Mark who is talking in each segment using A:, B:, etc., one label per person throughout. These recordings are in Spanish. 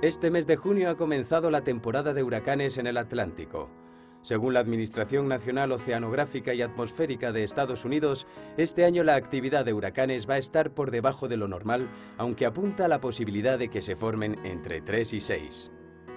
A: Este mes de junio ha comenzado la temporada de huracanes en el Atlántico. Según la Administración Nacional Oceanográfica y Atmosférica de Estados Unidos, este año la actividad de huracanes va a estar por debajo de lo normal, aunque apunta a la posibilidad de que se formen entre 3 y 6.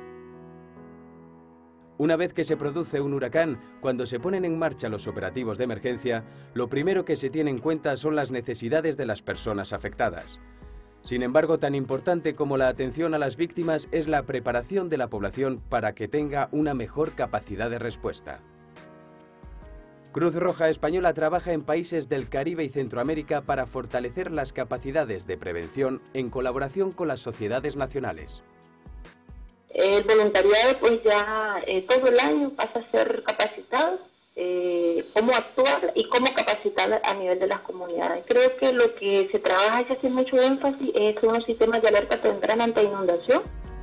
A: Una vez que se produce un huracán, cuando se ponen en marcha los operativos de emergencia, lo primero que se tiene en cuenta son las necesidades de las personas afectadas. Sin embargo, tan importante como la atención a las víctimas es la preparación de la población para que tenga una mejor capacidad de respuesta. Cruz Roja Española trabaja en países del Caribe y Centroamérica para fortalecer las capacidades de prevención en colaboración con las sociedades nacionales.
B: El voluntariado pues ya todo el año pasa a ser capacitado, cómo actuar y cómo capacitar a nivel de las comunidades. Creo que lo que se trabaja y se hace mucho énfasis son los sistemas de alerta temprana ante inundación.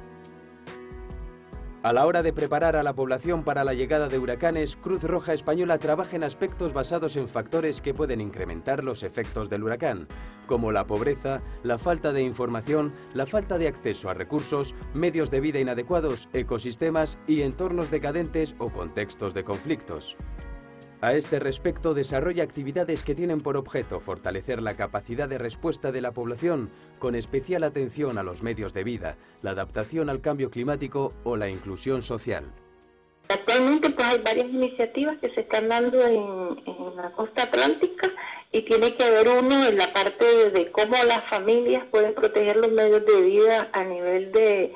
A: A la hora de preparar a la población para la llegada de huracanes, Cruz Roja Española trabaja en aspectos basados en factores que pueden incrementar los efectos del huracán, como la pobreza, la falta de información, la falta de acceso a recursos, medios de vida inadecuados, ecosistemas y entornos decadentes o contextos de conflictos. A este respecto, desarrolla actividades que tienen por objeto fortalecer la capacidad de respuesta de la población, con especial atención a los medios de vida, la adaptación al cambio climático o la inclusión social.
B: Actualmente pues hay varias iniciativas que se están dando en la costa atlántica y tiene que haber uno en la parte de cómo las familias pueden proteger los medios de vida a nivel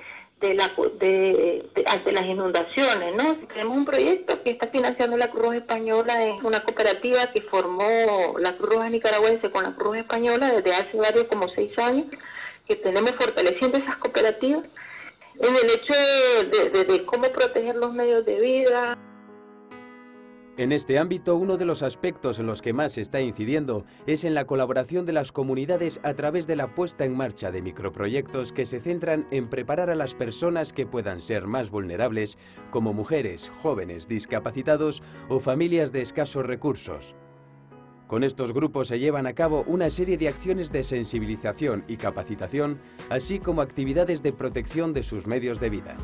B: ante las inundaciones, ¿no? Tenemos un proyecto que está financiando la Cruz Roja Española, es una cooperativa que formó la Cruz Roja Nicaragüense con la Cruz Roja Española desde hace como 6 años, que tenemos fortaleciendo esas cooperativas en el hecho de cómo proteger los medios de vida.
A: En este ámbito, uno de los aspectos en los que más se está incidiendo es en la colaboración de las comunidades a través de la puesta en marcha de microproyectos que se centran en preparar a las personas que puedan ser más vulnerables, como mujeres, jóvenes, discapacitados o familias de escasos recursos. Con estos grupos se llevan a cabo una serie de acciones de sensibilización y capacitación, así como actividades de protección de sus medios de vida.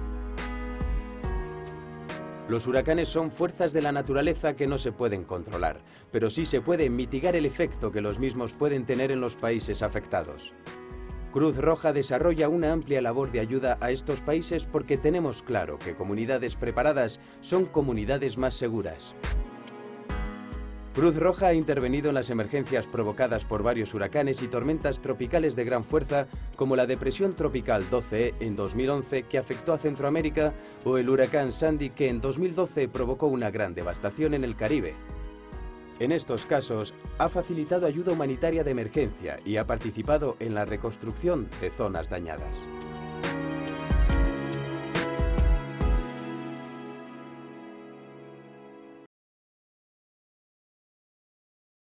A: Los huracanes son fuerzas de la naturaleza que no se pueden controlar, pero sí se puede mitigar el efecto que los mismos pueden tener en los países afectados. Cruz Roja desarrolla una amplia labor de ayuda a estos países porque tenemos claro que comunidades preparadas son comunidades más seguras. Cruz Roja ha intervenido en las emergencias provocadas por varios huracanes y tormentas tropicales de gran fuerza, como la depresión tropical 12E en 2011 que afectó a Centroamérica o el huracán Sandy que en 2012 provocó una gran devastación en el Caribe. En estos casos, ha facilitado ayuda humanitaria de emergencia y ha participado en la reconstrucción de zonas dañadas.